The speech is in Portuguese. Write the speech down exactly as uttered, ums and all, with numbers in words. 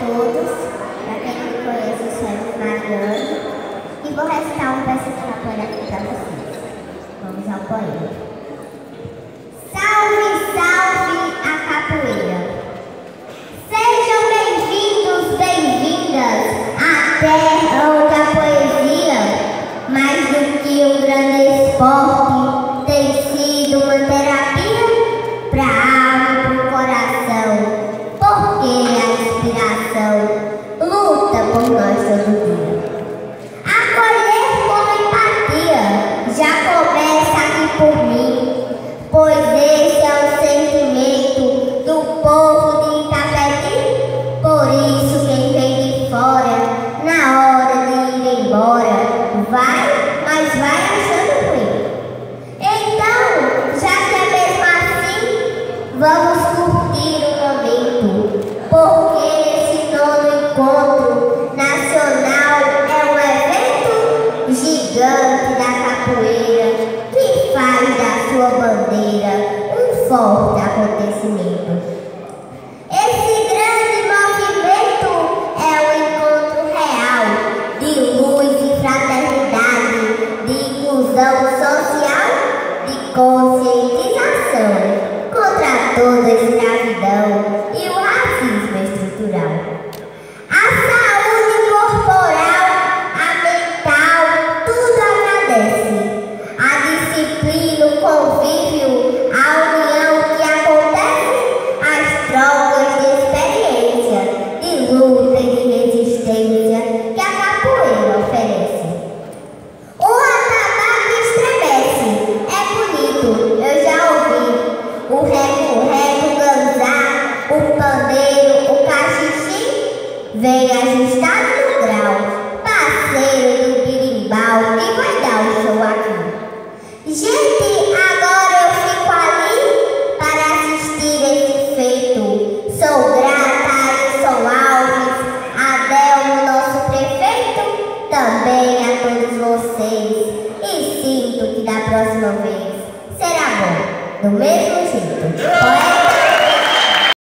todos, para quem não me conhece, eu sou Mariana e vou recitar um verso de capoeira aqui para vocês. Vamos ao poema. Salve, salve a capoeira! Sejam bem-vindos, bem-vindas à terra onde a poesia, mais do que um grande esporte, tem sido uma terapia para a alma e para o coração, porque a inspiração luta por nós todo dia. Acolher com empatia já começa aqui por mim, pois esse é o sentimento do povo de Itapetí. Por isso quem vem de fora, na hora de ir embora, vai, mas vai achando ruim. Então, já que é mesmo assim, vamos curtir o momento, porque esse nono encontro nacional é um evento gigante da capoeira que faz da sua bandeira um forte acontecimento. Esse grande movimento é um encontro real de luz e fraternidade, de inclusão social, de conscientização contra toda a escravidão e o racismo estrutural. A saúde corporal, a mental, tudo agradece. A disciplina, o convívio, a união que acontece, as trocas de experiência, de luta e de resistência que a capoeira oferece. O atabaque estremece, é bonito, eu já ouvi. O reco-reco, o ganzá, o pandeiro, o cachixi, vem ajustado no grau, parceiro do birimbau que vai dar o show aqui. Gente, agora eu fico ali para assistir esse feito. Sou grata a Edson Alves, a Delmo, nosso prefeito, também a todos vocês. E sinto que da próxima vez será bom, do mesmo jeito.